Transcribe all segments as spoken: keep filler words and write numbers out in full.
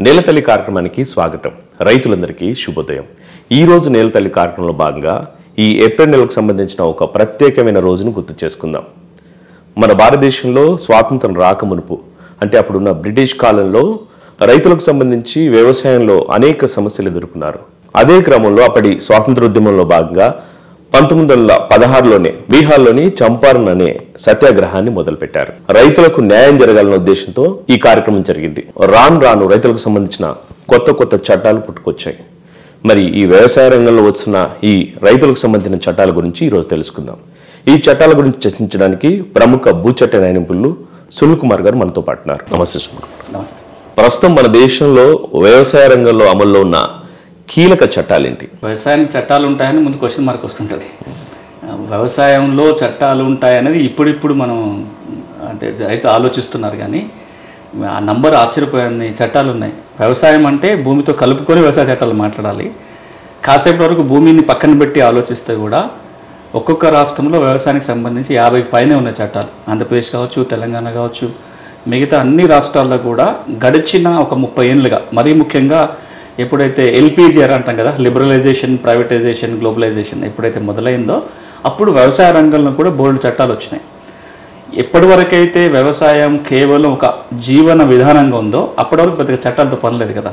నేలతల్లి కార్యక్రమానికి స్వాగతం. రైతులందరికీ శుభోదయం. ఈ రోజు నేలతల్లి కార్యక్రమంలో భాగంగా ఈ ఏప్రిల్ నెలకు సంబంధించిన ఒక ప్రత్యేకమైన రోజును గుర్తు చేసుకుందాం. మన భారతదేశంలో స్వాతంత్రం రాకమునుపు అంటే అప్పుడున్న బ్రిటిష్ కాలంలో రైతులకు సంబంధించి వ్యవసాయంలో అనేక సమస్యలు ఎదుర్కొన్నారు. అదే క్రమంలో అప్పటి స్వాతంత్రోద్యమంలో భాగంగా పంతొమ్మిది వందల పదహారులోనే బీహార్లోని చంపారణ్ అనే సత్యాగ్రహాన్ని మొదలుపెట్టారు. రైతులకు న్యాయం జరగాలన్న ఉద్దేశంతో ఈ కార్యక్రమం జరిగింది. రాను రాను రైతులకు సంబంధించిన కొత్త కొత్త చట్టాలు పుట్టుకొచ్చాయి. మరి ఈ వ్యవసాయ రంగంలో వచ్చిన ఈ రైతులకు సంబంధించిన చట్టాల గురించి ఈరోజు తెలుసుకుందాం. ఈ చట్టాల గురించి చర్చించడానికి ప్రముఖ భూచట్ట న్యాయనిపుణులు సునీల్ కుమార్ గారు మనతో పాటు ఉన్నారు. నమస్తే సునీల్. నమస్తే. ప్రస్తుతం మన దేశంలో వ్యవసాయ రంగంలో అమల్లో ఉన్న కీలక చట్టాలేంటి? వ్యవసాయానికి చట్టాలు ఉంటాయని ముందు క్వశ్చన్ మార్క్ వస్తుంటుంది. వ్యవసాయంలో చట్టాలు ఉంటాయనేది ఇప్పుడిప్పుడు మనం అంటే అయితే ఆలోచిస్తున్నారు, కానీ ఆ నంబర్ ఆశ్చర్యపోయింది. చట్టాలు ఉన్నాయి. వ్యవసాయం అంటే భూమితో కలుపుకొని వ్యవసాయ చట్టాలు మాట్లాడాలి. కాసేపటి వరకు భూమిని పక్కన పెట్టి ఆలోచిస్తే కూడా ఒక్కొక్క రాష్ట్రంలో వ్యవసాయానికి సంబంధించి యాభైకి పైనే ఉన్నాయి చట్టాలు. ఆంధ్రప్రదేశ్ కావచ్చు, తెలంగాణ కావచ్చు, మిగతా అన్ని రాష్ట్రాల్లో కూడా గడిచిన ఒక ముప్పై ఏళ్ళుగా, మరీ ముఖ్యంగా ఎప్పుడైతే ఎల్పీజీ అంటాం కదా, లిబరలైజేషన్, ప్రైవేటైజేషన్, గ్లోబలైజేషన్ ఎప్పుడైతే మొదలైందో అప్పుడు వ్యవసాయ రంగంలో కూడా బోల్డ్ చట్టాలు వచ్చినాయి. ఎప్పటి వరకైతే వ్యవసాయం కేవలం ఒక జీవన విధానంగా ఉందో అప్పటి వరకు పెద్దగా చట్టాలతో పనిలేదు కదా.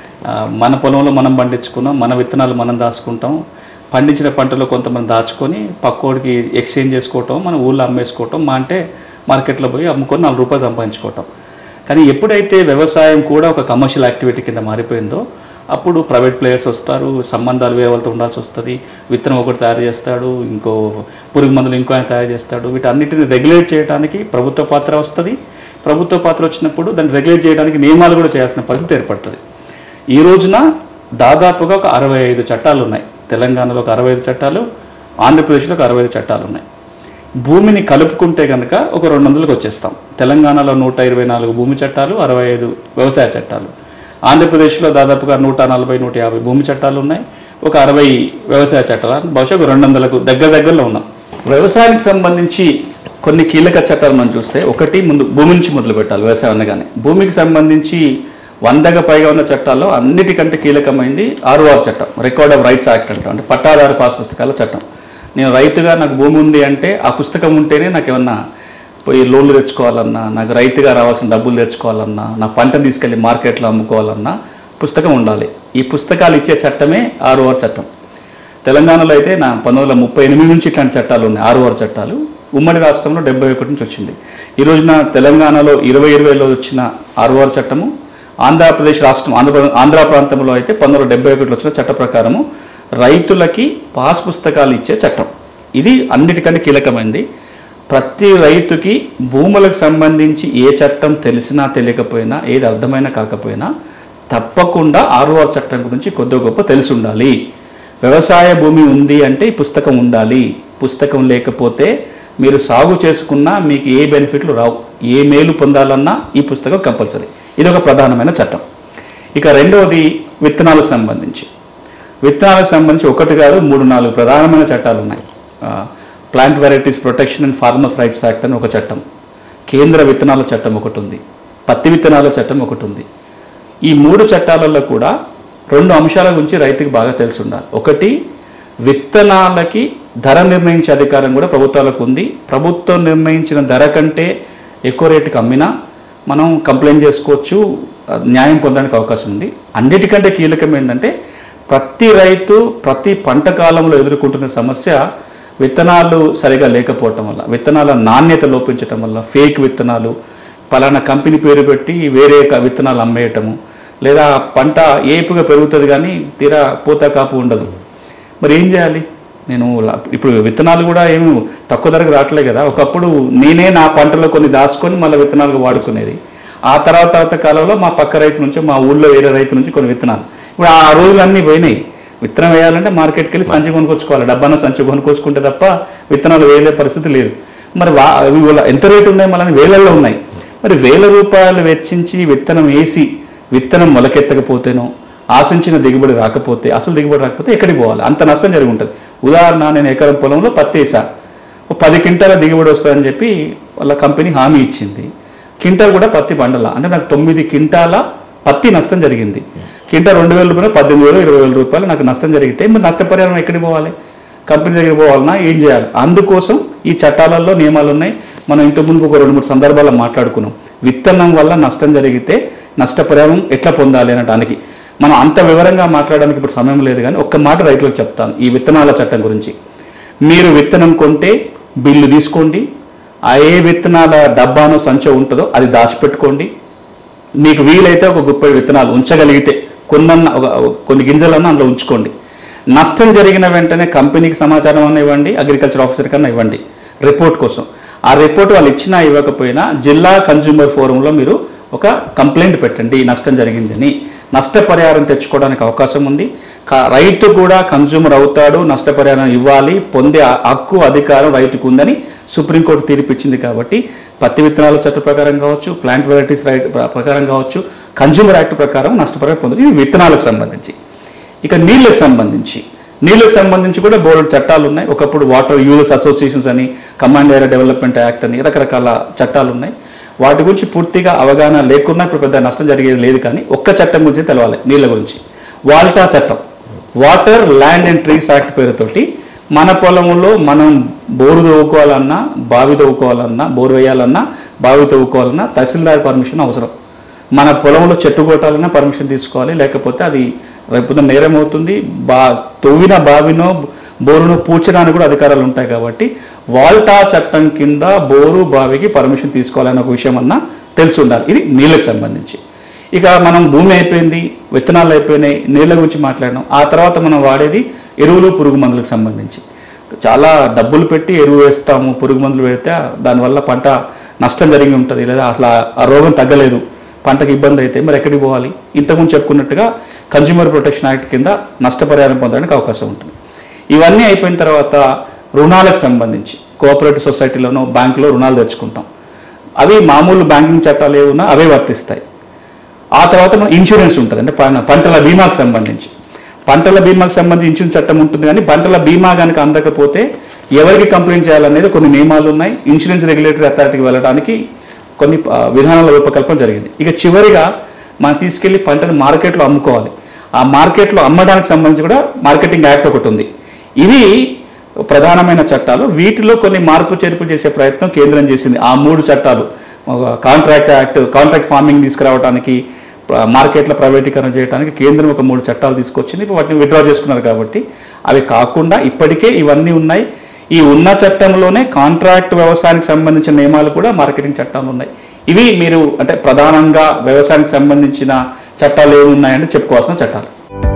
మన పొలంలో మనం పండించుకున్నాం, మన విత్తనాలు మనం దాచుకుంటాం, పండించిన పంటలో కొంతమంది దాచుకొని పక్కోడికి ఎక్స్చేంజ్ చేసుకోవటం, మన ఊళ్ళో అమ్మేసుకోవటం, మా అంటే మార్కెట్లో పోయి అమ్ముకొని నాలుగు రూపాయలు సంపాదించుకోవటం. కానీ ఎప్పుడైతే వ్యవసాయం కూడా ఒక కమర్షియల్ యాక్టివిటీ కింద మారిపోయిందో అప్పుడు ప్రైవేట్ ప్లేయర్స్ వస్తారు, సంబంధాలు వేరే వాళ్ళతో ఉండాల్సి వస్తుంది. విత్తనం ఒకటి తయారు చేస్తాడు, ఇంకో పురుగు మందులు ఇంకో ఆయన తయారు చేస్తాడు. వీటన్నిటిని రెగ్యులేట్ చేయడానికి ప్రభుత్వ పాత్ర వస్తుంది. ప్రభుత్వ పాత్ర వచ్చినప్పుడు దాన్ని రెగ్యులేట్ చేయడానికి నియమాలు కూడా చేయాల్సిన పరిస్థితి ఏర్పడుతుంది. ఈ రోజున దాదాపుగా ఒక అరవై ఐదు చట్టాలు ఉన్నాయి. తెలంగాణలో ఒక అరవై ఐదు చట్టాలు, ఆంధ్రప్రదేశ్లో ఒక అరవై ఐదు చట్టాలు ఉన్నాయి. భూమిని కలుపుకుంటే కనుక ఒక రెండు వందలకు వచ్చేస్తాం. తెలంగాణలో నూట ఇరవై నాలుగు భూమి చట్టాలు, అరవై ఐదు వ్యవసాయ చట్టాలు. ఆంధ్రప్రదేశ్లో దాదాపుగా నూట నలభై నూట యాభై భూమి చట్టాలు ఉన్నాయి, ఒక అరవై వ్యవసాయ చట్టాలు. బహుశా ఒక రెండు వందలకు దగ్గర దగ్గరలో ఉన్నాం. వ్యవసాయానికి సంబంధించి కొన్ని కీలక చట్టాలు మనం చూస్తే, ఒకటి ముందు భూమి నుంచి మొదలు పెట్టాలి. వ్యవసాయం అనగానే భూమికి సంబంధించి వందగా పైగా ఉన్న చట్టాల్లో అన్నిటికంటే కీలకమైంది ఆర్ఓఆర్ చట్టం, రికార్డ్ ఆఫ్ రైట్స్ యాక్ట్ అంటాం, అంటే పట్టాదారు పాస్ పుస్తకాల చట్టం. నేను రైతుగా నాకు భూమి ఉంది అంటే ఆ పుస్తకం ఉంటేనే నాకు ఏమన్నా పోయి లోన్లు తెచ్చుకోవాలన్నా, నాకు రైతుగా రావాల్సిన డబ్బులు తెచ్చుకోవాలన్నా, నా పంటను తీసుకెళ్ళి మార్కెట్లో అమ్ముకోవాలన్నా పుస్తకం ఉండాలి. ఈ పుస్తకాలు ఇచ్చే చట్టమే ఆర్ఓఆర్ చట్టం. తెలంగాణలో అయితే నా పంతొమ్మిది వందల ముప్పై ఎనిమిది నుంచి ఇట్లాంటి చట్టాలు ఉన్నాయి, ఆర్ఓఆర్ చట్టాలు. ఉమ్మడి రాష్ట్రంలో డెబ్బై ఒకటి నుంచి వచ్చింది. ఈ రోజున తెలంగాణలో ఇరవై ఇరవైలో వచ్చిన ఆర్ఓఆర్ చట్టము, ఆంధ్రప్రదేశ్ రాష్ట్రం ఆంధ్ర ఆంధ్ర ప్రాంతంలో అయితే పంతొమ్మిది వందల డెబ్బై ఒకటిలో వచ్చిన చట్ట ప్రకారము రైతులకి పాస్ పుస్తకాలు ఇచ్చే చట్టం. ఇది అన్నిటికంటే కీలకమైంది. ప్రతి రైతుకి భూములకు సంబంధించి ఏ చట్టం తెలిసినా తెలియకపోయినా, ఏది అర్థమైనా కాకపోయినా తప్పకుండా ఆర్ఓఆర్ చట్టం గురించి కొద్ది గొప్ప తెలిసి ఉండాలి. వ్యవసాయ భూమి ఉంది అంటే ఈ పుస్తకం ఉండాలి. పుస్తకం లేకపోతే మీరు సాగు చేసుకున్నా మీకు ఏ బెనిఫిట్లు రావు. ఏ మేలు పొందాలన్నా ఈ పుస్తకం కంపల్సరీ. ఇది ఒక ప్రధానమైన చట్టం. ఇక రెండవది విత్తనాలకు సంబంధించి విత్తనాలకు సంబంధించి ఒకటి కాదు మూడు నాలుగు ప్రధానమైన చట్టాలు ఉన్నాయి. Plant varieties protection and farmers rights act అని ఒక చట్టం, కేంద్ర విత్తనాల చట్టం ఒకటి ఉంది, పత్తి విత్తనాల చట్టం ఒకటి ఉంది. ఈ మూడు చట్టాలలో కూడా రెండు అంశాల గురించి రైతుకి బాగా తెలిసి ఉండాలి. ఒకటి, విత్తనాలకి ధర నిర్ణయించే అధికారం కూడా ప్రభుత్వాలకు ఉంది. ప్రభుత్వం నిర్ణయించిన ధర కంటే ఎక్కువ రేటుకి అమ్మినా మనం కంప్లైంట్ చేసుకోవచ్చు, న్యాయం పొందడానికి అవకాశం ఉంది. అన్నిటికంటే కీలకం ఏంటంటే ప్రతి రైతు ప్రతి పంట కాలంలో ఎదుర్కొంటున్న సమస్య విత్తనాలు సరిగా లేకపోవటం వల్ల, విత్తనాల నాణ్యత లోపించటం వల్ల, ఫేక్ విత్తనాలు, పలానా కంపెనీ పేరు పెట్టి వేరే విత్తనాలు అమ్మేయటము, లేదా పంట ఏపుగా పెరుగుతుంది కానీ తీరా పూత కాపు ఉండదు. మరి ఏం చేయాలి? నేను ఇప్పుడు విత్తనాలు కూడా ఏమి తక్కువ ధరకు రావట్లేదు కదా. ఒకప్పుడు నేనే నా పంటలో కొన్ని దాచుకొని మళ్ళీ విత్తనాలుగా వాడుకునేది. ఆ తర్వాత తర్వాత కాలంలో మా పక్క రైతు నుంచి, మా ఊళ్ళో వేరే రైతు నుంచి కొన్ని విత్తనాలు, ఇప్పుడు ఆ రోజులన్నీ పోయినాయి. విత్తనం వేయాలంటే మార్కెట్కి వెళ్ళి సంచి కొనుక్కొచ్చుకోవాలి, డబ్బాన సంచి కొనుక్కొచ్చుకుంటే తప్ప విత్తనాలు వేయలే పరిస్థితి లేదు. మరి వా ఎంత రేటు ఉన్నాయి? మళ్ళీ వేలల్లో ఉన్నాయి. మరి వేల రూపాయలు వెచ్చించి విత్తనం వేసి విత్తనం మొలకెత్తకపోతేనో, ఆశించిన దిగుబడి రాకపోతే, అసలు దిగుబడి రాకపోతే ఎక్కడికి పోవాలి? అంత నష్టం జరిగి ఉంటుంది. ఉదాహరణ, నేను ఎకరం పొలంలో పత్తి వేసా, ఒక పది క్వింటాల దిగుబడి వస్తుందని చెప్పి వాళ్ళ కంపెనీ హామీ ఇచ్చింది. క్వింటాల్ కూడా పత్తి పండల, అంటే నాకు తొమ్మిది క్వింటాల పత్తి నష్టం జరిగింది, కింటా రెండు వేల రూపాయలు పద్దెనిమిది వేలు ఇరవై వేల రూపాయలు నాకు నష్టం జరిగితే మరి నష్టపరిహారం ఎక్కడికి పోవాలి? కంపెనీ దగ్గర పోవాలన్నా ఏం చేయాలి? అందుకోసం ఈ చట్టాలలో నియమాలు ఉన్నాయి. మనం ఇంటి ముందు ఒక రెండు మూడు సందర్భాల్లో మాట్లాడుకున్నాం. విత్తనం వల్ల నష్టం జరిగితే నష్టపరిహారం ఎట్లా పొందాలి అనడానికి మనం అంత వివరంగా మాట్లాడడానికి ఇప్పుడు సమయం లేదు, కానీ ఒక్క మాట రైతులకు చెప్తాను ఈ విత్తనాల చట్టం గురించి. మీరు విత్తనం కొంటే బిల్లు తీసుకోండి, ఆ ఏ విత్తనాల డబ్బానో సంచో ఉంటుందో అది దాచిపెట్టుకోండి. మీకు వీలైతే ఒక ముప్పై విత్తనాలు ఉంచగలిగితే కొన్న కొన్ని గింజలన్నా అందులో ఉంచుకోండి. నష్టం జరిగిన వెంటనే కంపెనీకి సమాచారం అన్న ఇవ్వండి, అగ్రికల్చర్ ఆఫీసర్ కన్నా ఇవ్వండి రిపోర్ట్ కోసం. ఆ రిపోర్ట్ వాళ్ళు ఇచ్చినా ఇవ్వకపోయినా జిల్లా కన్జ్యూమర్ ఫోరంలో మీరు ఒక కంప్లైంట్ పెట్టండి, నష్టం జరిగిందని. నష్టపరిహారం తెచ్చుకోవడానికి అవకాశం ఉంది. రైతు కూడా కన్జ్యూమర్ అవుతాడు, నష్టపరిహారం ఇవ్వాలి, పొందే హక్కు అధికారం రైతుకు ఉందని సుప్రీంకోర్టు తీర్పిచ్చింది. కాబట్టి పత్తి విత్తనాల చట్ట ప్రకారం కావచ్చు, ప్లాంట్ వెరైటీస్ రైట్ ప్రకారం కావచ్చు, కన్జ్యూమర్ యాక్ట్ ప్రకారం నష్టపరిహారం పొందాలి. ఇవి విత్తనాలకు సంబంధించి. ఇక నీళ్ళకు సంబంధించి నీళ్ళకు సంబంధించి కూడా బోర్డు చట్టాలు ఉన్నాయి. ఒకప్పుడు వాటర్ యూజర్స్ అసోసియేషన్స్ అని, కమాండ్ ఏరియా డెవలప్మెంట్ యాక్ట్ అని రకరకాల చట్టాలు ఉన్నాయి. వాటి గురించి పూర్తిగా అవగాహన లేకున్నా ఇప్పుడు పెద్ద నష్టం జరిగేది లేదు. కానీ ఒక్క చట్టం గురించి తెలవాలి, నీళ్ళ గురించి. వాల్టా చట్టం, water land and trees act పేరుతోటి మన పొలంలో మనం బోరు తవ్వుకోవాలన్నా, బావి తవ్వుకోవాలన్నా, బోరు వేయాలన్నా, బావి తవ్వుకోవాలన్నా తహసీల్దార్ పర్మిషన్ అవసరం. మన పొలంలో చెట్టు కొట్టాలన్నా పర్మిషన్ తీసుకోవాలి, లేకపోతే అది రేపు నేరం అవుతుంది. బా తవ్విన బావినో బోరును పూడ్చడానికి కూడా అధికారాలు ఉంటాయి. కాబట్టి వాల్టా చట్టం కింద బోరు బావికి పర్మిషన్ తీసుకోవాలనే ఒక విషయం అన్నా తెలిసి ఉండాలి. ఇది నీళ్ళకి సంబంధించి. ఇక మనం భూమి అయిపోయింది, విత్తనాలు అయిపోయినాయి, నీళ్ళ గురించి మాట్లాడినాం. ఆ తర్వాత మనం వాడేది ఎరువులు, పురుగు మందులకు సంబంధించి. చాలా డబ్బులు పెట్టి ఎరువు వేస్తాము, పురుగు మందులు పెడితే దానివల్ల పంట నష్టం జరిగి ఉంటుంది, లేదా అసలు ఆ రోగం తగ్గలేదు, పంటకు ఇబ్బంది అయితే మరి ఎక్కడికి పోవాలి? ఇంతకుముందు చెప్పుకున్నట్టుగా కన్జ్యూమర్ ప్రొటెక్షన్ యాక్ట్ కింద నష్టపరిహారం పొందడానికి అవకాశం ఉంటుంది. ఇవన్నీ అయిపోయిన తర్వాత రుణాలకు సంబంధించి కోఆపరేటివ్ సొసైటీలోనో బ్యాంకులో రుణాలు తెచ్చుకుంటాం. అవి మామూలు బ్యాంకింగ్ చట్టాలు ఏమున్నా అవే వర్తిస్తాయి. ఆ తర్వాత మనం ఇన్సూరెన్స్ ఉంటుంది, అంటే పంటల బీమాకు సంబంధించి. పంటల బీమాకు సంబంధించి ఇన్సూరెన్స్ చట్టం ఉంటుంది. కానీ పంటల బీమా కనుక అందకపోతే ఎవరికి కంప్లైంట్ చేయాలనేది కొన్ని నియమాలు ఉన్నాయి. ఇన్సూరెన్స్ రెగ్యులేటరీ అథారిటీకి వెళ్ళడానికి కొన్ని విధానాల రూపకల్పన జరిగింది. ఇక చివరిగా మనం తీసుకెళ్లి పంటను మార్కెట్లో అమ్ముకోవాలి. ఆ మార్కెట్లో అమ్మడానికి సంబంధించి కూడా మార్కెటింగ్ యాక్ట్ ఒకటి ఉంది. ఇవి ప్రధానమైన చట్టాలు. వీటిలో కొన్ని మార్పు చేర్పులు చేసే ప్రయత్నం కేంద్రం చేసింది. ఆ మూడు చట్టాలు, కాంట్రాక్ట్ యాక్ట్, కాంట్రాక్ట్ ఫార్మింగ్ తీసుకురావడానికి, మార్కెట్లో ప్రైవేటీకరణ చేయడానికి కేంద్రం ఒక మూడు చట్టాలు తీసుకొచ్చింది. ఇప్పుడు వాటిని విత్డ్రా చేసుకున్నారు. కాబట్టి అవి కాకుండా ఇప్పటికే ఇవన్నీ ఉన్నాయి. ఈ ఉన్న చట్టంలోనే కాంట్రాక్ట్ వ్యవసాయానికి సంబంధించిన నియమాలు కూడా మార్కెటింగ్ చట్టాలు ఉన్నాయి. ఇవి మీరు అంటే ప్రధానంగా వ్యవసాయానికి సంబంధించిన చట్టాలు ఏమున్నాయంటే చెప్పుకోవాల్సిన చట్టాలు.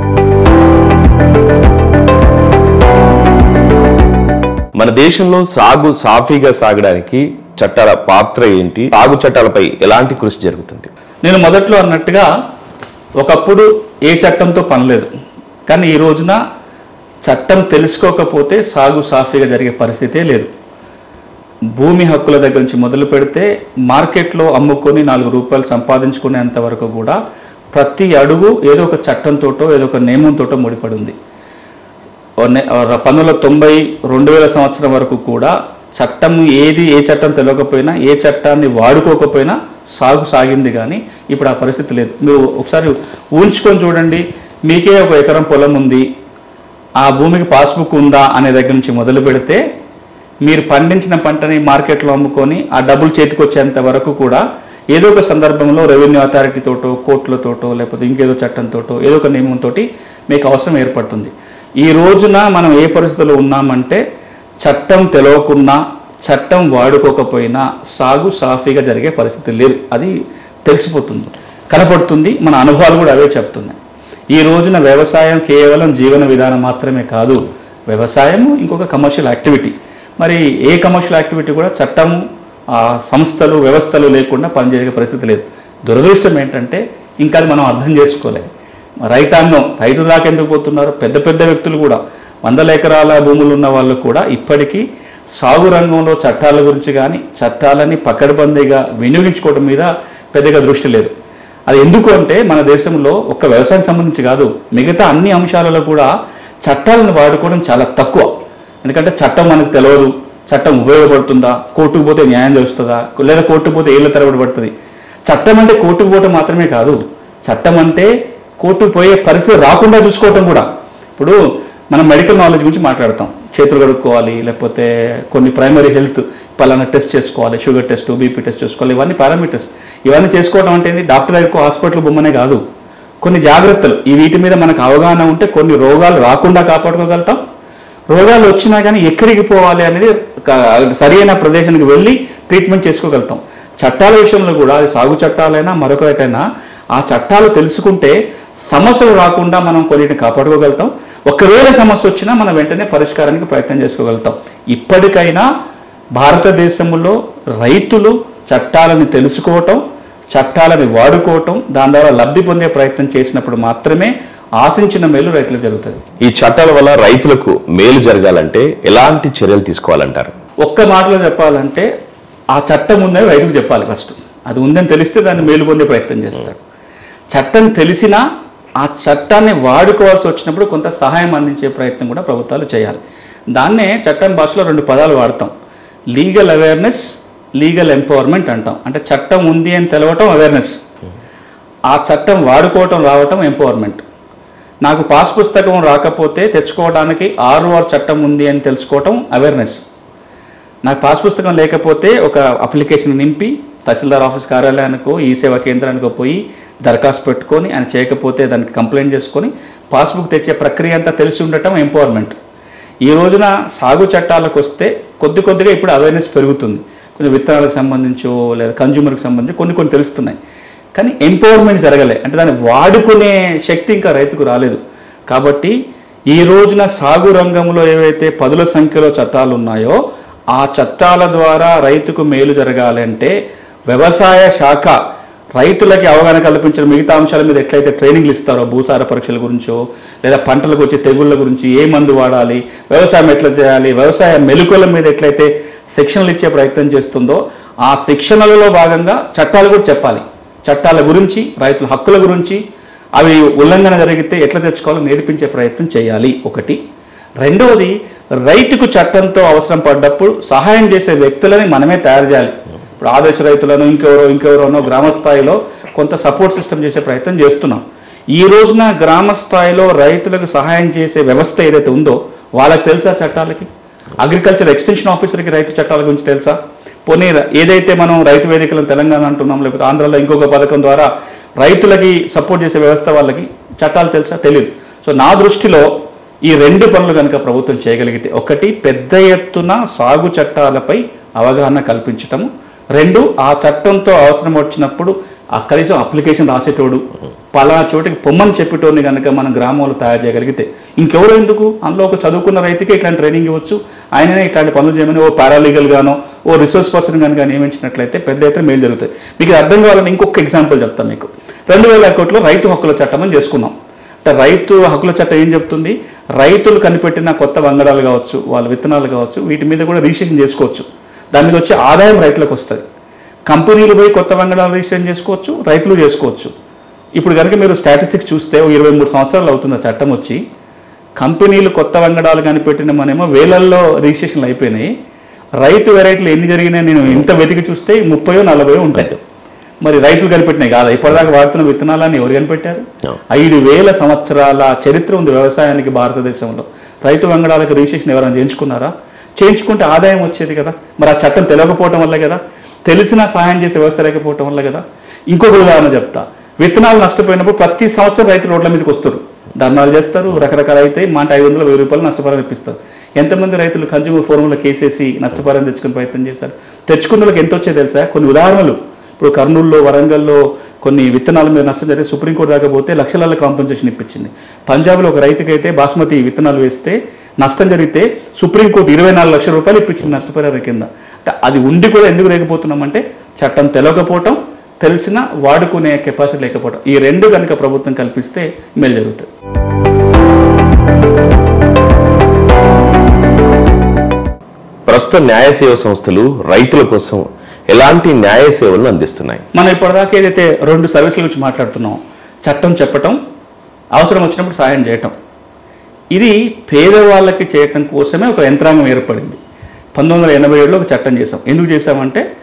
మన దేశంలో సాగు సాఫీగా సాగడానికి చట్టాల పాత్ర ఏంటి? సాగు చట్టాలపై ఎలాంటి కృషి జరుగుతుంది? నేను మొదట్లో అన్నట్టుగా ఒకప్పుడు ఏ చట్టంతో పనిలేదు, కానీ ఈ రోజున చట్టం తెలుసుకోకపోతే సాగు సాఫీగా జరిగే పరిస్థితే లేదు. భూమి హక్కుల దగ్గర నుంచి మొదలు పెడితే మార్కెట్లో అమ్ముకొని నాలుగు రూపాయలు సంపాదించుకునేంత వరకు కూడా ప్రతి అడుగు ఏదో ఒక చట్టంతోటో ఏదో ఒక నియమంతోటో ముడిపడి ఉంది. పంతొమ్మిది వందల తొంభై రెండు వేల సంవత్సరం వరకు కూడా చట్టం ఏది ఏ చట్టం తెలియకపోయినా, ఏ చట్టాన్ని వాడుకోకపోయినా సాగు సాగింది. కానీ ఇప్పుడు ఆ పరిస్థితి లేదు. మీరు ఒకసారి ఊహించుకొని చూడండి. మీకే ఒక ఎకరం పొలం ఉంది, ఆ భూమికి పాస్బుక్ ఉందా అనే దగ్గర నుంచి మొదలు పెడితే మీరు పండించిన పంటని మార్కెట్లో అమ్ముకొని ఆ డబ్బులు చేతికి వచ్చేంత వరకు కూడా ఏదో ఒక సందర్భంలో రెవెన్యూ అథారిటీతోటో, కోర్టులతోటో, లేకపోతే ఇంకేదో చట్టంతోటో, ఏదో ఒక నియమంతో మీకు అవసరం ఏర్పడుతుంది. ఈ రోజున మనం ఏ పరిస్థితుల్లో ఉన్నామంటే చట్టం తెలవకున్నా, చట్టం వాడుకోకపోయినా సాగు సాఫీగా జరిగే పరిస్థితి లేదు. అది తెలిసిపోతుంది, కనపడుతుంది. మన అనుభవాలు కూడా అవే చెప్తున్నాయి. ఈ రోజున వ్యవసాయం కేవలం జీవన విధానం మాత్రమే కాదు, వ్యవసాయం ఇంకొక కమర్షియల్ యాక్టివిటీ. మరి ఏ కమర్షియల్ యాక్టివిటీ కూడా చట్టము, సంస్థలు, వ్యవస్థలు లేకుండా పనిచేసే పరిస్థితి లేదు. దురదృష్టం ఏంటంటే ఇంకా అది మనం అర్థం చేసుకోలేదు. రైతాంగం, రైతు దాకా ఎందుకు పోతున్నారు? పెద్ద పెద్ద వ్యక్తులు కూడా, వందల ఎకరాల భూములు ఉన్న వాళ్ళు కూడా ఇప్పటికీ సాగు రంగంలో చట్టాల గురించి కానీ, చట్టాలని పకడ్బందీగా వినియోగించుకోవడం మీద పెద్దగా దృష్టి లేదు. అది ఎందుకు అంటే మన దేశంలో ఒక్క వ్యవసాయం సంబంధించి కాదు, మిగతా అన్ని అంశాలలో కూడా చట్టాలను వాడుకోవడం చాలా తక్కువ. ఎందుకంటే చట్టం మనకు తెలియదు, చట్టం ఉపయోగపడుతుందా, కోర్టుకు పోతే న్యాయం తెలుస్తుందా, లేదా కోర్టుకు పోతే ఏళ్ళ తరబడి పడుతుంది. చట్టం అంటే కోర్టుకు పోవటం మాత్రమే కాదు, చట్టం అంటే కోర్టు పోయే పరిస్థితి రాకుండా చూసుకోవటం కూడా. ఇప్పుడు మనం మెడికల్ నాలెడ్జ్ గురించి మాట్లాడతాం, చేతులు కడుక్కోవాలి, లేకపోతే కొన్ని ప్రైమరీ హెల్త్ పలానా టెస్ట్ చేసుకోవాలి, షుగర్ టెస్ట్, బీపీ టెస్ట్ చేసుకోవాలి, ఇవన్నీ పారామీటర్స్. ఇవన్నీ చేసుకోవడం అంటే ఏంది, డాక్టర్ దగ్గరకు హాస్పిటల్ బొమ్మనే కాదు, కొన్ని జాగ్రత్తలు ఈ వీటి మీద మనకు అవగాహన ఉంటే కొన్ని రోగాలు రాకుండా కాపాడుకోగలుగుతాం. రోగాలు వచ్చినా కానీ ఎక్కడికి పోవాలి అనేది సరైన ప్రదేశానికి వెళ్ళి ట్రీట్మెంట్ చేసుకోగలుగుతాం. చట్టాల విషయంలో కూడా అది సాగు చట్టాలైనా మరొకటైనా ఆ చట్టాలు తెలుసుకుంటే సమస్యలు రాకుండా మనం కొన్నిటిని కాపాడుకోగలుగుతాం. ఒకవేళ సమస్య వచ్చినా మనం వెంటనే పరిష్కారానికి ప్రయత్నం చేసుకోగలుగుతాం. ఇప్పటికైనా భారతదేశంలో రైతులు చట్టాలను తెలుసుకోవటం, చట్టాలని వాడుకోవటం, దాని ద్వారా లబ్ధి పొందే ప్రయత్నం చేసినప్పుడు మాత్రమే ఆశించిన మేలు రైతులకు జరుగుతుంది. ఈ చట్టాల వల్ల రైతులకు మేలు జరగాలంటే ఎలాంటి చర్యలు తీసుకోవాలంటారు? ఒక్క మాటలో చెప్పాలంటే ఆ చట్టం ఉందని రైతుకు చెప్పాలి. ఫస్ట్ అది ఉందని తెలిస్తే దాన్ని మేలు పొందే ప్రయత్నం చేస్తాడు. చట్టం తెలిసినా ఆ చట్టాన్ని వాడుకోవాల్సి వచ్చినప్పుడు కొంత సహాయం అందించే ప్రయత్నం కూడా ప్రభుత్వాలు చేయాలి. దాన్నే చట్టం భాషలో రెండు పదాలు వాడతాం, లీగల్ అవేర్నెస్, లీగల్ ఎంపవర్మెంట్ అంటాం. అంటే చట్టం ఉంది అని తెలవటం అవేర్నెస్, ఆ చట్టం వాడుకోవటం రావటం ఎంపవర్మెంట్. నాకు పాస్ పుస్తకం రాకపోతే తెచ్చుకోవడానికి ఆర్ఓఆర్ చట్టం ఉంది అని తెలుసుకోవటం అవేర్నెస్. నాకు పాస్ పుస్తకం లేకపోతే ఒక అప్లికేషన్ నింపి తహసీల్దార్ ఆఫీస్ కార్యాలయానికో ఈ సేవా కేంద్రానికో పోయి దరఖాస్తు పెట్టుకొని ఆయన చేయకపోతే దానికి కంప్లైంట్ చేసుకొని పాస్బుక్ తెచ్చే ప్రక్రియ అంతా తెలిసి ఉండటం ఎంపవర్మెంట్. ఈ రోజున సాగు చట్టాలకు వస్తే కొద్ది కొద్దిగా ఇప్పుడు అవేర్నెస్ పెరుగుతుంది. కొంచెం విత్తనాలకు సంబంధించో లేదా కన్జ్యూమర్కి సంబంధించి కొన్ని కొన్ని తెలుస్తున్నాయి, కానీ ఎంపవర్మెంట్ జరగలే. అంటే దాన్ని వాడుకునే శక్తి ఇంకా రైతుకు రాలేదు. కాబట్టి ఈ రోజున సాగు రంగంలో ఏవైతే పదుల సంఖ్యలో చట్టాలు ఉన్నాయో ఆ చట్టాల ద్వారా రైతుకు మేలు జరగాలి అంటే వ్యవసాయ శాఖ రైతులకి అవగాహన కల్పించిన మిగతా అంశాల మీద ఎట్లయితే ట్రైనింగ్లు ఇస్తారో, భూసార పరీక్షల గురించో లేదా పంటలకు వచ్చే తెగుళ్ళ గురించి ఏ మందు వాడాలి, వ్యవసాయం ఎట్లా చేయాలి, వ్యవసాయ మెలకువల మీద ఎట్లయితే శిక్షణలు ఇచ్చే ప్రయత్నం చేస్తుందో ఆ శిక్షణలలో భాగంగా చట్టాలు కూడా చెప్పాలి. చట్టాల గురించి, రైతుల హక్కుల గురించి, అవి ఉల్లంఘన జరిగితే ఎట్లా తెచ్చుకోవాలో నేర్పించే ప్రయత్నం చేయాలి ఒకటి. రెండవది, రైతుకు చట్టంతో అవసరం పడ్డప్పుడు సహాయం చేసే వ్యక్తులని మనమే తయారు చేయాలి. ఇప్పుడు ఆదర్శ రైతులను ఇంకెవరో ఇంకెవరోనో గ్రామ స్థాయిలో కొంత సపోర్ట్ సిస్టమ్ చేసే ప్రయత్నం చేస్తున్నాం. ఈ రోజున గ్రామ స్థాయిలో రైతులకు సహాయం చేసే వ్యవస్థ ఏదైతే ఉందో వాళ్ళకి తెలుసా చట్టాలకి? అగ్రికల్చర్ ఎక్స్టెన్షన్ ఆఫీసర్కి రైతు చట్టాల గురించి తెలుసా? పోనీ ఏదైతే మనం రైతు వేదికలను తెలంగాణ అంటున్నాం, లేకపోతే ఆంధ్రాలో ఇంకొక పథకం ద్వారా రైతులకి సపోర్ట్ చేసే వ్యవస్థ వాళ్ళకి చట్టాలు తెలుసా? తెలియదు. సో నా దృష్టిలో ఈ రెండు పనులు కనుక ప్రభుత్వం చేయగలిగితే, ఒకటి పెద్ద ఎత్తున సాగు చట్టాలపై అవగాహన కల్పించటము, రెండు ఆ చట్టంతో అవసరం వచ్చినప్పుడు ఆ కనీసం అప్లికేషన్ రాసేటోడు పలానా చోటికి పొమ్మని చెప్పేటోడిని కనుక మనం గ్రామంలో తయారు చేయగలిగితే ఇంకెవరు ఎందుకు, అందులో ఒక చదువుకున్న రైతుకి ఇట్లాంటి ట్రైనింగ్ ఇవ్వచ్చు, ఆయననే ఇట్లాంటి పనులు చేయమని ఓ పారాలీగల్ గానో ఓ రిసోర్స్ పర్సన్ కనుక నియమించినట్లయితే పెద్ద ఎత్తున మేలు జరుగుతాయి. మీకు అర్థం కావాలని ఇంకొక ఎగ్జాంపుల్ చెప్తాను మీకు. రెండు వేల ఒకటిలో రైతు హక్కుల చట్టం అని చేసుకున్నాం. అంటే రైతు హక్కుల చట్టం ఏం చెప్తుంది, రైతులు కనిపెట్టిన కొత్త వంగడాలు కావచ్చు, వాళ్ళ విత్తనాలు కావచ్చు, వీటి మీద కూడా రిజిస్ట్రేషన్ చేసుకోవచ్చు. దాని మీద వచ్చే ఆదాయం రైతులకు వస్తుంది. కంపెనీలు పోయి కొత్త వంగడాలు రిజిస్ట్రేషన్ చేసుకోవచ్చు, రైతులు చేసుకోవచ్చు. ఇప్పుడు కనుక మీరు స్టాటిస్టిక్స్ చూస్తే ఇరవై మూడు సంవత్సరాలు అవుతుంది ఆ చట్టం వచ్చి. కంపెనీలు కొత్త వంగడాలు కనిపెట్టిన మనేమో వేలల్లో రిజిస్ట్రేషన్లు అయిపోయినాయి. రైతు వెరైటీలు ఎన్ని జరిగినాయి నేను ఇంత వెతికి చూస్తే ముప్పయో నలభయో ఉంటాయి. మరి రైతులు కనిపెట్టినాయి కాదా? ఇప్పటిదాకా వాడుతున్న విత్తనాలని ఎవరు కనిపెట్టారు? ఐదు వేల సంవత్సరాల చరిత్ర ఉంది వ్యవసాయానికి భారతదేశంలో. రైతు వంగడాలకు రిజిస్ట్రేషన్ ఎవరైనా చేయించుకున్నారా? చేయించుకుంటే ఆదాయం వచ్చేది కదా. మరి ఆ చట్టం తెలియకపోవటం వల్లే కదా, తెలిసినా సహాయం చేసే వ్యవస్థ లేకపోవటం వల్ల కదా. ఇంకొక ఉదాహరణ చెప్తా. విత్తనాలు నష్టపోయినప్పుడు ప్రతి సంవత్సరం రైతు రోడ్ల మీదకి వస్తారు, ధర్నాలు చేస్తారు, రకరకాల అయితే మాట ఐదు వందల వెయ్యి రూపాయలు నష్టపరిహారం ఇప్పిస్తారు. ఎంతమంది రైతులు కన్జ్యూమర్ ఫోరంలో కేసేసి నష్టపరిహారం తెచ్చుకునే ప్రయత్నం చేశారు? తెచ్చుకున్న వాళ్ళకి ఎంత వచ్చే తెలుసా? కొన్ని ఉదాహరణలు. ఇప్పుడు కర్నూలులో, వరంగల్లో కొన్ని విత్తనాల మీద నష్టం జరిగితే సుప్రీంకోర్టు దాకా పోతే లక్షల కాంపెన్సేషన్ ఇప్పించింది. పంజాబ్లో ఒక రైతుకైతే బాస్మతి విత్తనాలు వేస్తే నష్టం జరిగితే సుప్రీంకోర్టు ఇరవై నాలుగు లక్షల రూపాయలు ఇప్పించింది నష్టపరిహారం కింద. అంటే అది ఉండి కూడా ఎందుకు లేకపోతున్నామంటే చట్టం తెలియకపోవటం, తెలిసిన వాడుకునే కెపాసిటీ లేకపోవడం. ఈ రెండు కనుక ప్రభుత్వం కల్పిస్తే మేలు జరుగుతుంది. ప్రస్తుత న్యాయ సేవ సంస్థలు రైతుల కోసం ఎలాంటి న్యాయ సేవలను అందిస్తున్నాయి? మనం ఇప్పటిదాకా ఏదైతే రెండు సర్వీసుల గురించి మాట్లాడుతున్నాం, చట్టం చెప్పటం, అవసరం వచ్చినప్పుడు సహాయం చేయటం, ఇది పేదవాళ్ళకి చేయటం కోసమే ఒక యంత్రాంగం ఏర్పడింది. పంతొమ్మిది వందల ఎనభై ఏడులో ఒక చట్టం చేసాం. ఎందుకు చేసామంటే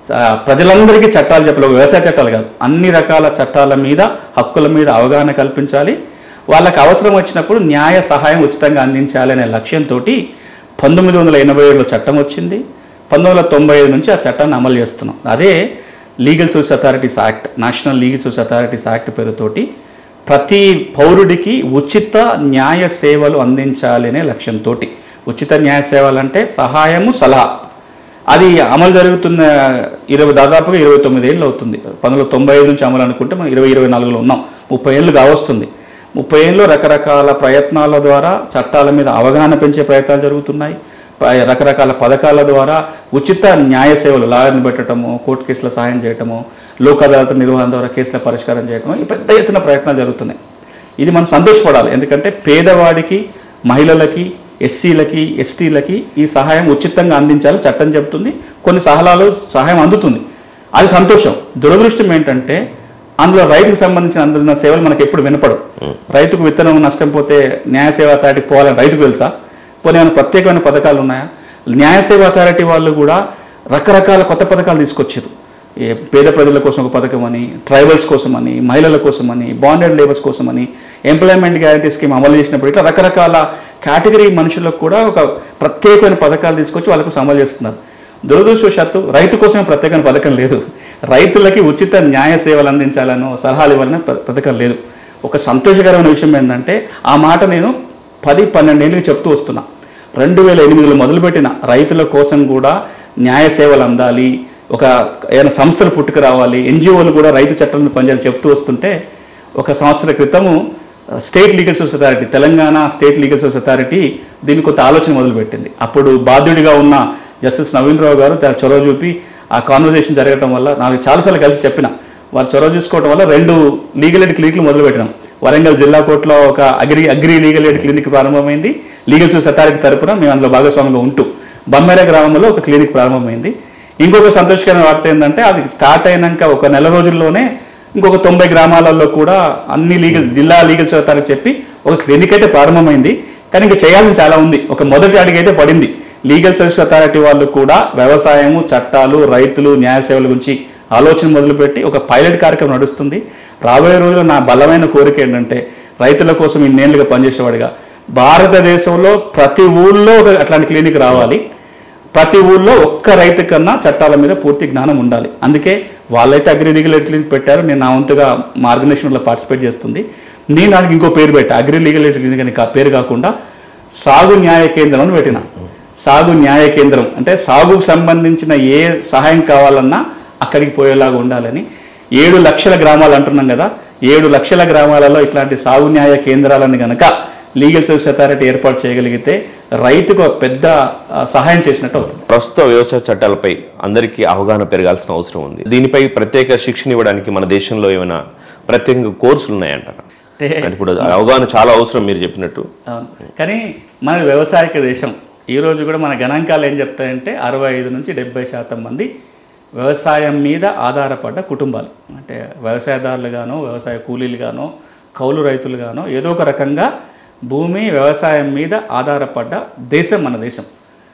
ప్రజలందరికీ చట్టాలు చెప్పాలి, వ్యవసాయ చట్టాలు కాదు, అన్ని రకాల చట్టాల మీద హక్కుల మీద అవగాహన కల్పించాలి. వాళ్ళకి అవసరం వచ్చినప్పుడు న్యాయ సహాయం ఉచితంగా అందించాలి అనే లక్ష్యంతో పంతొమ్మిది వందల ఎనభై ఏడులో చట్టం వచ్చింది. పంతొమ్మిది వందల తొంభై ఐదు నుంచి ఆ చట్టాన్ని అమలు చేస్తున్నాం. అదే legal service authorities act, national legal service authorities act పేరుతోటి ప్రతి పౌరుడికి ఉచిత న్యాయ సేవలు అందించాలి అనే లక్ష్యంతో. ఉచిత న్యాయ సేవలు అంటే సహాయము, సలహా. అది అమలు జరుగుతున్న ఇరవై దాదాపుగా ఇరవై తొమ్మిది ఏళ్ళు అవుతుంది. పంతొమ్మిది వందల తొంభై ఐదు నుంచి అమలు అనుకుంటే మనం ఇరవై ఇరవై నాలుగులో ఉన్నాం. ముప్పై ఏళ్ళు కావస్తుంది. ముప్పై ఏళ్ళు రకరకాల ప్రయత్నాల ద్వారా చట్టాల మీద అవగాహన పెంచే ప్రయత్నాలు జరుగుతున్నాయి. రకరకాల పథకాల ద్వారా ఉచిత న్యాయ సేవలు, లాయర్ని పెట్టడము, కోర్టు కేసుల సహాయం చేయటము, లోక్ అదాలత్ నిర్వహణ ద్వారా కేసుల పరిష్కారం చేయటము, ఈ పెద్ద ఎత్తున ప్రయత్నాలు జరుగుతున్నాయి. ఇది మనం సంతోషపడాలి. ఎందుకంటే పేదవాడికి, మహిళలకి, ఎస్సీలకి, ఎస్టీలకి ఈ సహాయం ఉచితంగా అందించాలి చట్టం చెబుతుంది. కొన్ని సలహాలు సహాయం అందుతుంది, అది సంతోషం. దురదృష్టం ఏంటంటే అందులో రైతుకు సంబంధించిన అందుతున్న సేవలు మనకు ఎప్పుడు వినపడవు. రైతుకు విత్తనం నష్టం పోతే న్యాయ సేవా అథారిటీకి పోవాలని రైతుకు తెలుసా? పోనీ ఏమైనా ప్రత్యేకమైన పథకాలు ఉన్నాయా? న్యాయ సేవా అథారిటీ వాళ్ళు కూడా రకరకాల కొత్త పథకాలు తీసుకొచ్చారు. పేద ప్రజల కోసం ఒక పథకం అని, ట్రైబల్స్ కోసం అని, మహిళల కోసం అని, బాండెడ్ లేబర్స్ కోసం అని, ఎంప్లాయ్మెంట్ గ్యారంటీ స్కీమ్ అమలు చేసినప్పుడు ఇట్లా రకరకాల కేటగిరీ మనుషులకు కూడా ఒక ప్రత్యేకమైన పథకాలు తీసుకొచ్చి వాళ్ళకు అమలు చేస్తున్నారు. దురదృష్టవశాత్తు రైతు కోసమే ప్రత్యేకమైన పథకం లేదు. రైతులకి ఉచిత న్యాయ సేవలు అందించాలనో సలహాలు ఇవ్వాలనే పథకం లేదు. ఒక సంతోషకరమైన విషయం ఏంటంటే ఆ మాట నేను పది పన్నెండేళ్ళకి చెప్తూ వస్తున్నా. రెండు వేల ఎనిమిదిలో మొదలుపెట్టిన రైతుల కోసం కూడా న్యాయ సేవలు అందాలి, ఒక ఏదైనా సంస్థలు పుట్టుకు రావాలి, ఎన్జిఓలు కూడా రైతు చట్టాలను పనిచేయాలి చెప్తూ వస్తుంటే ఒక సంవత్సర క్రితము state legal service authority, Telangana state legal service authority దీన్ని కొంత ఆలోచన మొదలుపెట్టింది. అప్పుడు బాధ్యుడిగా ఉన్న జస్టిస్ నవీన్ రావు గారు చాలా చొరవ చూపి ఆ కాన్వర్జేషన్ జరగడం వల్ల నాకు చాలాసార్లు కలిసి చెప్పిన వారు చొరవ చూసుకోవడం వల్ల రెండు లీగల్ ఎయిడ్ క్లినిక్లు మొదలుపెట్టినాం. వరంగల్ జిల్లా కోర్టులో ఒక agri agri legal aid clinic ప్రారంభమైంది లీగల్ సర్వీస్ అథారిటీ తరపున, మేము అందులో భాగస్వామిగా ఉంటూ. బొమ్మేర గ్రామంలో ఒక క్లినిక్ ప్రారంభమైంది. ఇంకొక సంతోషకరమైన వార్త ఏంటంటే అది స్టార్ట్ అయినాక ఒక నెల రోజుల్లోనే ఇంకొక తొంభై గ్రామాలలో కూడా అన్ని లీగల్ జిల్లా లీగల్ సర్వీస్ అథారిటీ చెప్పి ఒక క్లినిక్ అయితే ప్రారంభమైంది. కానీ ఇంకా చేయాల్సింది చాలా ఉంది. ఒక మొదటి అడుగు అయితే పడింది. లీగల్ సర్వీస్ అథారిటీ వాళ్ళు కూడా వ్యవసాయము, చట్టాలు, రైతులు, న్యాయ సేవల గురించి ఆలోచన మొదలుపెట్టి ఒక పైలట్ కార్యక్రమం నడుస్తుంది. రాబోయే రోజుల్లో నా బలమైన కోరిక ఏంటంటే రైతుల కోసం ఇన్నేళ్లుగా పనిచేసేవాడిగా భారతదేశంలో ప్రతి ఊళ్ళో అట్లాంటి క్లినిక్ రావాలి. ప్రతి ఊళ్ళో ఒక్క రైతు కన్నా చట్టాల మీద పూర్తి జ్ఞానం ఉండాలి. అందుకే వాళ్ళైతే అగ్రి లీగల్ ఎయిడ్ క్లినిక్ పెట్టారు. నేను నా వంతుగా మా ఆర్గనైజేషన్లో పార్టిసిపేట్ చేస్తుంది. నేను దానికి ఇంకో పేరు పెట్టా, అగ్రి లీగల్ ఎయిడ్ క్లినిక్ అని పేరు కాకుండా సాగు న్యాయ కేంద్రం అని పెట్టిన. సాగు న్యాయ కేంద్రం అంటే సాగుకు సంబంధించిన ఏ సహాయం కావాలన్నా అక్కడికి పోయేలాగా ఉండాలని. ఏడు లక్షల గ్రామాలు అంటున్నాం కదా, ఏడు లక్షల గ్రామాలలో ఇట్లాంటి సాగు న్యాయ కేంద్రాలను కనుక లీగల్ సర్వీస్ అథారిటీ ఏర్పాటు చేయగలిగితే రైతుకు పెద్ద సహాయం చేసినట్టు అవుతుంది. ప్రస్తుత వ్యవసాయ చట్టాలపై అందరికీ అవగాహన పెరగాల్సిన అవసరం ఉంది. దీనిపై ప్రత్యేక శిక్షణ ఇవ్వడానికి మన దేశంలో ఏమైనా ప్రత్యేకంగా కోర్సులు ఉన్నాయంటారా? ఇప్పుడు అవగాహన చాలా అవసరం మీరు చెప్పినట్టు. కానీ మన వ్యవసాయక దేశం ఈ రోజు కూడా మన గణాంకాలు ఏం చెప్తాయంటే అరవై ఐదు నుంచి డెబ్బై శాతం మంది వ్యవసాయం మీద ఆధారపడ్డ కుటుంబాలు, అంటే వ్యవసాయదారులుగానో, వ్యవసాయ కూలీలుగానో, కౌలు రైతులుగానో ఏదో ఒక రకంగా భూమి వ్యవసాయం మీద ఆధారపడ్డ దేశం మన దేశం.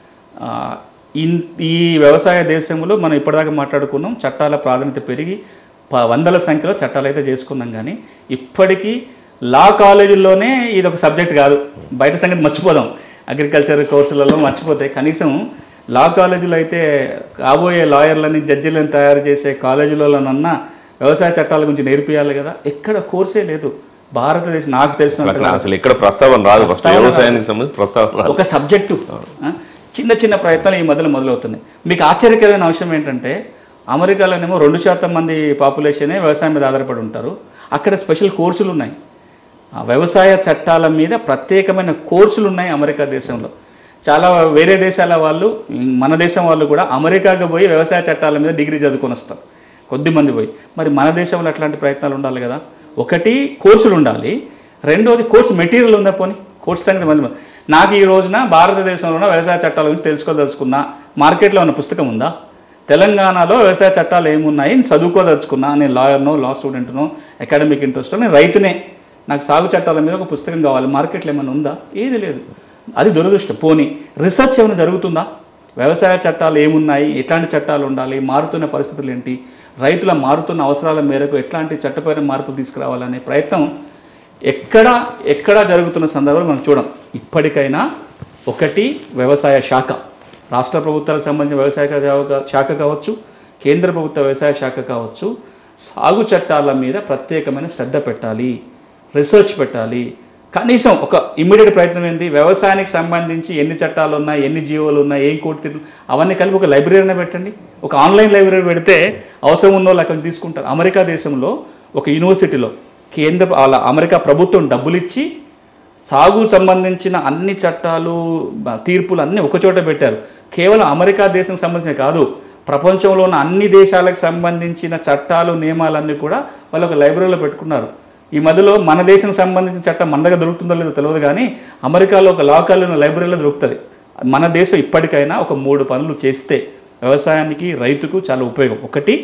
ఈ వ్యవసాయ దేశంలో మనం ఇప్పటిదాకా మాట్లాడుకున్నాం, చట్టాల ప్రాధాన్యత పెరిగి వందల సంఖ్యలో చట్టాలు అయితే చేసుకున్నాం. కానీ ఇప్పటికీ లా కాలేజీల్లోనే ఇది ఒక సబ్జెక్ట్ కాదు. బయట సంగతి మర్చిపోదాం, అగ్రికల్చర్ కోర్సులలో మర్చిపోతే కనీసం లా కాలేజీలో అయితే కాబోయే లాయర్లని, జడ్జిలను తయారు చేసే కాలేజీలలోనన్నా వ్యవసాయ చట్టాల గురించి నేర్పియాలి కదా. ఎక్కడ కోర్సే లేదు భారతదేశం నాకు తెలిసిన అసలు ఎక్కడ ప్రస్తావన రాదు. వ్యవసాయానికి సంబంధించి ప్రస్తావన ఒక సబ్జెక్టు. చిన్న చిన్న ప్రయత్నాలు ఈ మధ్యలో మొదలవుతున్నాయి. మీకు ఆశ్చర్యకరమైన అంశం ఏంటంటే అమెరికాలోనేమో రెండు శాతం మంది పాపులేషనే వ్యవసాయం మీద ఆధారపడి ఉంటారు. అక్కడ స్పెషల్ కోర్సులు ఉన్నాయి, వ్యవసాయ చట్టాల మీద ప్రత్యేకమైన కోర్సులు ఉన్నాయి అమెరికా దేశంలో. చాలా వేరే దేశాల వాళ్ళు, మన దేశం వాళ్ళు కూడా అమెరికాకు పోయి వ్యవసాయ చట్టాల మీద డిగ్రీ చదువుకొని వస్తారు కొద్దిమంది పోయి. మరి మన దేశంలో అట్లాంటి ప్రయత్నాలు ఉండాలి కదా. ఒకటి కోర్సులు ఉండాలి, రెండోది కోర్సు మెటీరియల్ ఉందా. పోనీ కోర్సు సంగతి మళ్ళీ నాకు ఈ రోజున భారతదేశంలో వ్యవసాయ చట్టాల గురించి తెలుసుకోదలుచుకున్నా మార్కెట్లో ఉన్న పుస్తకం ఉందా? తెలంగాణలో వ్యవసాయ చట్టాలు ఏమున్నాయి చదువుకోదలుచుకున్నా, నేను లాయర్నో, లా స్టూడెంట్నో, అకాడమిక్ ఇంట్రెస్ట్నో, నేను రైతునే, నాకు సాగు చట్టాల మీద ఒక పుస్తకం కావాలి, మార్కెట్లో ఏమైనా ఉందా? ఏది లేదు. అది దురదృష్టం. పోనీ రీసెర్చ్ ఏమైనా జరుగుతుందా? వ్యవసాయ చట్టాలు ఏమున్నాయి, ఎట్లాంటి చట్టాలు ఉండాలి, మారుతున్న పరిస్థితులు ఏంటి, రైతుల మారుతున్న అవసరాల మేరకు ఎట్లాంటి చట్టపరమైన మార్పులు తీసుకురావాలనే ప్రయత్నం ఎక్కడ ఎక్కడ జరుగుతున్న సందర్భాలు మనం చూడం. ఇప్పటికైనా ఒకటి వ్యవసాయ శాఖ, రాష్ట్ర ప్రభుత్వాలకు సంబంధించిన వ్యవసాయ శాఖ కావచ్చు, కేంద్ర ప్రభుత్వ వ్యవసాయ శాఖ కావచ్చు, సాగు చట్టాల మీద ప్రత్యేకమైన శ్రద్ధ పెట్టాలి, రీసెర్చ్ పెట్టాలి. కనీసం ఒక ఇమ్మీడియట్ ప్రయత్నం ఏంటి, వ్యవసాయానికి సంబంధించి ఎన్ని చట్టాలు ఉన్నాయి, ఎన్ని జీవోలు ఉన్నాయి, ఏం కోర్టు తీర్పులు, అవన్నీ కలిపి ఒక లైబ్రరీనే పెట్టండి. ఒక ఆన్లైన్ లైబ్రరీ పెడితే అవసరం ఉన్న వాళ్ళు అక్కడ తీసుకుంటారు. అమెరికా దేశంలో ఒక యూనివర్సిటీలో కేంద్ర వాళ్ళ అమెరికా ప్రభుత్వం డబ్బులు ఇచ్చి సాగు సంబంధించిన అన్ని చట్టాలు, తీర్పులు అన్నీ ఒకచోట పెట్టారు. కేవలం అమెరికా దేశం సంబంధించిన కాదు, ప్రపంచంలో ఉన్న అన్ని దేశాలకు సంబంధించిన చట్టాలు, నియమాలన్నీ కూడా వాళ్ళు ఒక లైబ్రరీలో పెట్టుకున్నారు. ఈ మధ్యలో మన దేశం సంబంధించిన చట్టం మన దగ్గర దొరుకుతుందో లేదో తెలియదు, కానీ అమెరికాలో ఒక లాకర్లో ఉన్న లైబ్రరీలో దొరుకుతుంది. మన దేశం ఇప్పటికైనా ఒక మూడు పనులు చేస్తే వ్యవసాయానికి, రైతుకు చాలా ఉపయోగం. ఒకటి,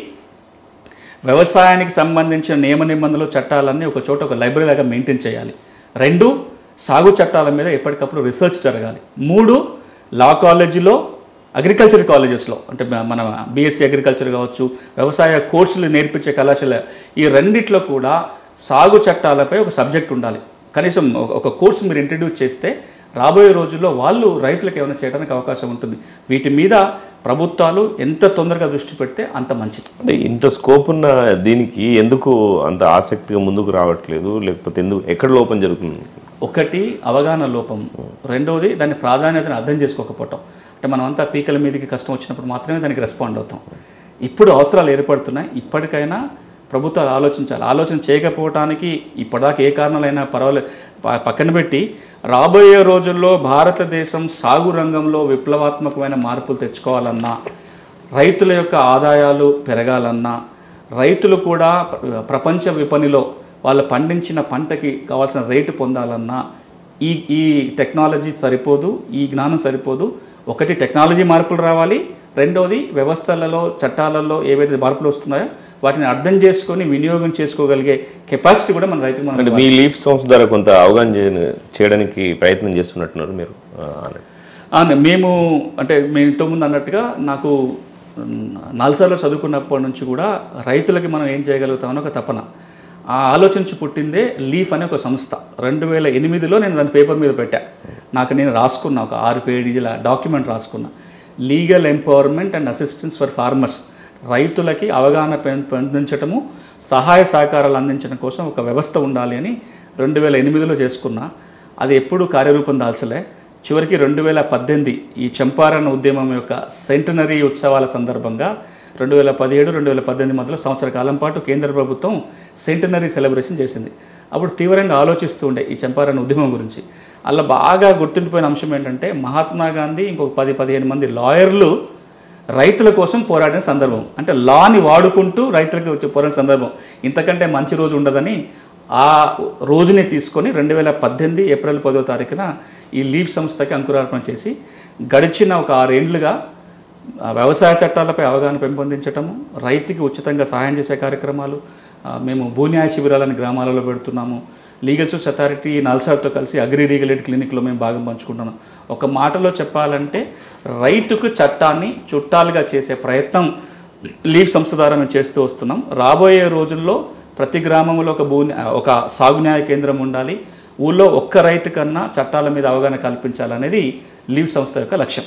వ్యవసాయానికి సంబంధించిన నియమ నిబంధనలు, చట్టాలన్నీ ఒక చోట ఒక లైబ్రరీలాగా మెయింటైన్ చేయాలి. రెండు, సాగు చట్టాల మీద ఎప్పటికప్పుడు రీసెర్చ్ జరగాలి. మూడు, లా కాలేజీలో, అగ్రికల్చర్ కాలేజెస్లో, అంటే మన బీఎస్సీ అగ్రికల్చర్ కావచ్చు, వ్యవసాయ కోర్సులు నేర్పించే కళాశాల, ఈ రెండిట్లో కూడా సాగు చట్టాలపై ఒక సబ్జెక్ట్ ఉండాలి. కనీసం ఒక కోర్సు మీరు ఇంట్రడ్యూస్ చేస్తే రాబోయే రోజుల్లో వాళ్ళు రైతులకు ఏమైనా చేయడానికి అవకాశం ఉంటుంది. వీటి మీద ప్రభుత్వాలు ఎంత తొందరగా దృష్టి పెడితే అంత మంచిది. అంటే ఇంత స్కోప్ ఉన్న దీనికి ఎందుకు అంత ఆసక్తిగా ముందుకు రావట్లేదు, లేకపోతే ఎందుకు ఎక్కడ లోపం జరుగుతుంది? ఒకటి, అవగాహన లోపం. రెండవది, దాని ప్రాధాన్యతను అర్థం చేసుకోకపోవటం. అంటే మనమంతా పీకల మీదకి కష్టం వచ్చినప్పుడు మాత్రమే దానికి రెస్పాండ్ అవుతాం. ఇప్పుడు అవసరాలు ఏర్పడుతున్నాయి, ఇప్పటికైనా ప్రభుత్వాలు ఆలోచించాలి. ఆలోచన చేయకపోవటానికి ఇప్పటిదాకా ఏ కారణాలైనా పర్వాలేదు పక్కన పెట్టి, రాబోయే రోజుల్లో భారతదేశం సాగు రంగంలో విప్లవాత్మకమైన మార్పులు తెచ్చుకోవాలన్నా, రైతుల యొక్క ఆదాయాలు పెరగాలన్నా, రైతులు కూడా ప్రపంచ విపణిలో వాళ్ళు పండించిన పంటకి కావాల్సిన రేటు పొందాలన్నా ఈ ఈ టెక్నాలజీ సరిపోదు, ఈ జ్ఞానం సరిపోదు. ఒకటి, టెక్నాలజీ మార్పులు రావాలి. రెండోది, వ్యవస్థలలో, చట్టాలలో ఏవైతే మార్పులు వస్తున్నాయో వాటిని అర్థం చేసుకొని వినియోగం చేసుకోగలిగే కెపాసిటీ కూడా మన రైతులు మనం. మీ లీఫ్ సంస్థ ద్వారా కొంత అవగాహన చేయడానికి ప్రయత్నం చేస్తున్నట్టున్నారు మీరు. మేము అంటే మేము ఇంతకుముందు అన్నట్టుగా నాకు నాలుసార్లు చదువుకున్నప్పటి నుంచి కూడా రైతులకి మనం ఏం చేయగలుగుతామని ఒక తపన. ఆ ఆలోచించి పుట్టిందే లీఫ్ అనే ఒక సంస్థ. రెండు వేల ఎనిమిదిలో నేను దాని పేపర్ మీద పెట్టా. నాకు నేను రాసుకున్నా, ఒక ఆరు పేజీల డాక్యుమెంట్ రాసుకున్నా, legal empowerment and assistance for farmers. రైతులకి అవగాహన పెంపొందించటము, సహాయ సహకారాలు అందించడం కోసం ఒక వ్యవస్థ ఉండాలి అని రెండు వేల ఎనిమిదిలో చేసుకున్నా. అది ఎప్పుడూ కార్యరూపం దాల్చలే. చివరికి రెండు వేల పద్దెనిమిది ఈ చంపారణ ఉద్యమం యొక్క సెంటనరీ ఉత్సవాల సందర్భంగా రెండు వేల పదిహేడు రెండు వేల పద్దెనిమిది మధ్యలో సంవత్సర కాలం పాటు కేంద్ర ప్రభుత్వం సెంటనరీ సెలబ్రేషన్ చేసింది. అప్పుడు తీవ్రంగా ఆలోచిస్తూ ఉండే ఈ చంపారణ ఉద్యమం గురించి. అలా బాగా గుర్తుండిపోయిన అంశం ఏంటంటే, మహాత్మా గాంధీ ఇంకొక పది పదిహేను మంది లాయర్లు రైతుల కోసం పోరాడిన సందర్భం. అంటే లాని వాడుకుంటూ రైతులకు వచ్చే పోరాడిన సందర్భం. ఇంతకంటే మంచి రోజు ఉండదని ఆ రోజుని తీసుకొని రెండు వేల పద్దెనిమిది ఏప్రిల్ పదో తారీఖున ఈ లీఫ్ సంస్థకి అంకురార్పణ చేసి, గడిచిన ఒక ఆరేండ్లుగా వ్యవసాయ చట్టాలపై అవగాహన పెంపొందించటము, రైతుకి ఉచితంగా సహాయం చేసే కార్యక్రమాలు, మేము భూన్యాయ శిబిరాలని గ్రామాలలో పెడుతున్నాము. లీగల్ సోర్స్ అథారిటీ నల్సార్తో కలిసి అగ్రి లీగల్ ఎయిడ్ క్లినిక్లో మేము భాగం పంచుకుంటున్నాం. ఒక మాటలో చెప్పాలంటే, రైతుకు చట్టాన్ని చుట్టాలుగా చేసే ప్రయత్నం లీఫ్ సంస్థ ద్వారా మేము చేస్తూ వస్తున్నాం. రాబోయే రోజుల్లో ప్రతి గ్రామంలో ఒక భూ ఒక సాగు న్యాయ కేంద్రం ఉండాలి. ఊళ్ళో ఒక్క రైతు కన్నా చట్టాల మీద అవగాహన కల్పించాలనేది లీఫ్ సంస్థ యొక్క లక్ష్యం.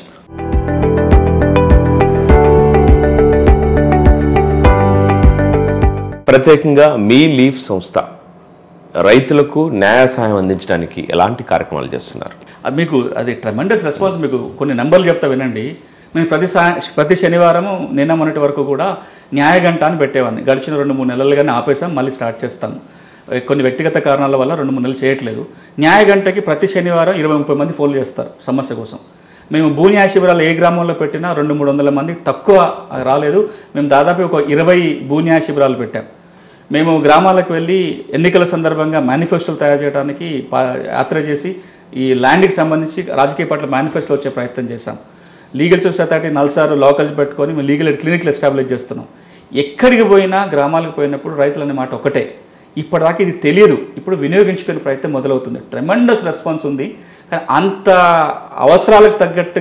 ప్రత్యేకంగా మీ లీఫ్ సంస్థ రైతులకు న్యాయ సహాయం అందించడానికి ఎలాంటి కార్యక్రమాలు చేస్తున్నారు? అది మీకు అది ట్రెమెండస్ రెస్పాన్స్. మీకు కొన్ని నెంబర్లు చెప్తా వినండి. మేము ప్రతి సా ప్రతి శనివారము నిన్న మొన్నటి వరకు కూడా న్యాయ గంట అని పెట్టేవాడిని. గడిచిన రెండు మూడు నెలలుగానే ఆపేసాం, మళ్ళీ స్టార్ట్ చేస్తాము. కొన్ని వ్యక్తిగత కారణాల వల్ల రెండు మూడు నెలలు చేయట్లేదు. న్యాయ గంటకి ప్రతి శనివారం ఇరవై ముప్పై మంది ఫోన్లు చేస్తారు సమస్య కోసం. మేము భూన్యాయ శిబిరాలు ఏ గ్రామంలో పెట్టినా రెండు మూడు వందల మంది తక్కువ రాలేదు. మేము దాదాపు ఒక ఇరవై భూన్యాయ శిబిరాలు పెట్టాం. మేము గ్రామాలకు వెళ్ళి ఎన్నికల సందర్భంగా మేనిఫెస్టోలు తయారు చేయడానికి యాత్ర చేసి ఈ ల్యాండ్కి సంబంధించి రాజకీయ పార్టీల మేనిఫెస్టో వచ్చే ప్రయత్నం చేశాం. Legal source authority NALSAR local పెట్టుకొని మేము లీగల్ ఎయిడ్ క్లినిక్లు ఎస్టాబ్లిష్ చేస్తున్నాం. ఎక్కడికి పోయినా గ్రామాలకు పోయినప్పుడు రైతులు అనే మాట ఒకటే. ఇప్పటిదాకా ఇది తెలియదు, ఇప్పుడు వినియోగించుకునే ప్రయత్నం మొదలవుతుంది. ట్రెమెండస్ రెస్పాన్స్ ఉంది. కానీ అంత అవసరాలకు తగ్గట్టుగా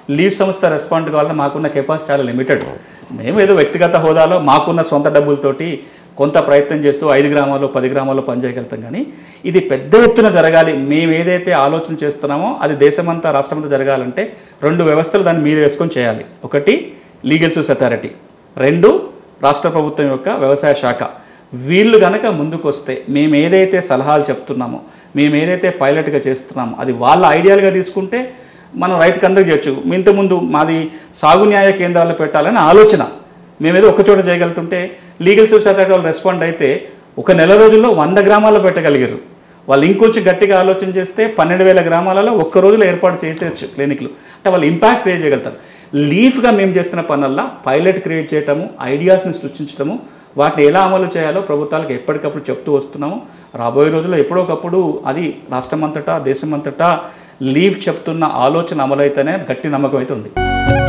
లీవ్ సంస్థ రెస్పాండ్ కావాలని మాకున్న కెపాసిటీ చాలా లిమిటెడ్. మేము ఏదో వ్యక్తిగత హోదాలో మాకున్న సొంత డబ్బులతోటి కొంత ప్రయత్నం చేస్తూ ఐదు గ్రామాల్లో పది గ్రామాల్లో పనిచేయగలుగుతాం. కానీ ఇది పెద్ద ఎత్తున జరగాలి, మేము ఏదైతే ఆలోచన చేస్తున్నామో అది దేశమంతా రాష్ట్రమంతా జరగాలంటే రెండు వ్యవస్థలు దాన్ని మీద వేసుకొని చేయాలి. ఒకటి లీగల్ సర్వీస్ అథారిటీ, రెండు రాష్ట్ర ప్రభుత్వం యొక్క వ్యవసాయ శాఖ. వీళ్ళు కనుక ముందుకు వస్తే మేము ఏదైతే సలహాలు చెప్తున్నామో, మేము ఏదైతే పైలట్గా చేస్తున్నామో అది వాళ్ళ ఐడియాలుగా తీసుకుంటే మనం రైతుకి అందరికి చేయొచ్చు. ఇంతకుముందు మాది సాగు న్యాయ కేంద్రాలు పెట్టాలని ఆలోచన, మేమేదో ఒక చోట చేయగలుగుతుంటే లీగల్ సర్వీస్ అథారిటీ వాళ్ళు రెస్పాండ్ అయితే ఒక నెల రోజుల్లో వంద గ్రామాల్లో పెట్టగలిగారు. వాళ్ళు ఇంకొంచెం గట్టిగా ఆలోచన చేస్తే పన్నెండు వేల గ్రామాలలో ఒక్క రోజులో ఏర్పాటు చేసేయచ్చు క్లినిక్లు. అంటే వాళ్ళు ఇంపాక్ట్ క్రియేట్ చేయగలుగుతారు. లీఫ్గా మేము చేస్తున్న పనుల్లో పైలట్ క్రియేట్ చేయటము, ఐడియాస్ని సృష్టించడము, వాటిని ఎలా అమలు చేయాలో ప్రభుత్వాలకు ఎప్పటికప్పుడు చెప్తూ వస్తున్నాము. రాబోయే రోజుల్లో ఎప్పుడోకప్పుడు అది రాష్ట్రం అంతటా దేశం అంతటా లీఫ్ చెప్తున్న ఆలోచన అమలైతేనే గట్టి నమ్మకం అయితే ఉంది.